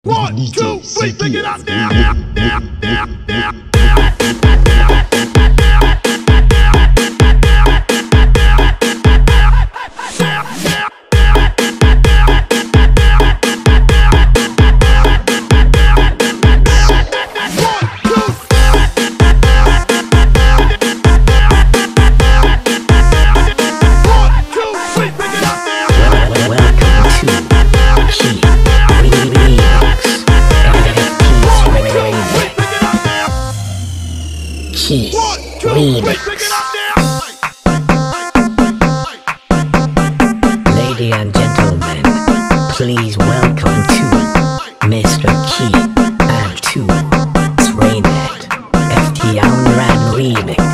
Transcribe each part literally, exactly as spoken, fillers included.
One, two, three, pick it up now, now, now, now, now. Ladies and gentlemen, please welcome to Mister Key and to Srey F T Aunran remix.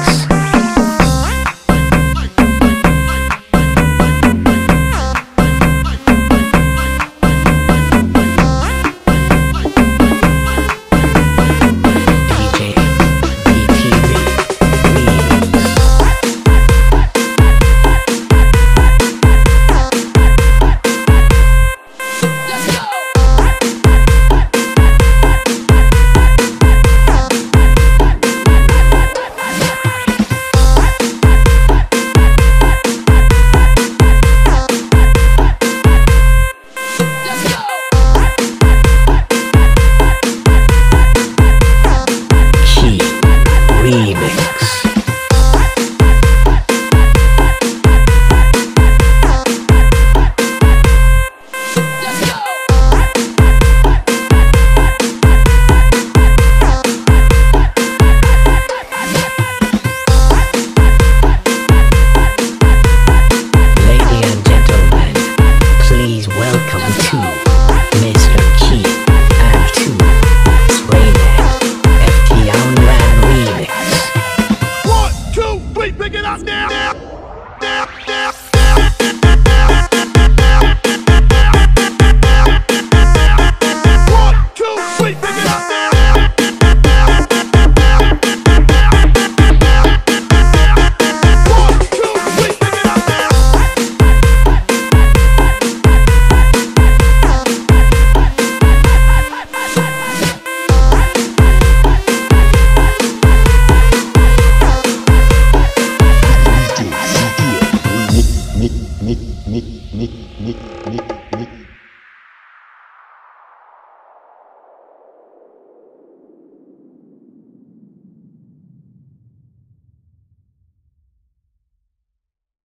Nick, Nick, Nick.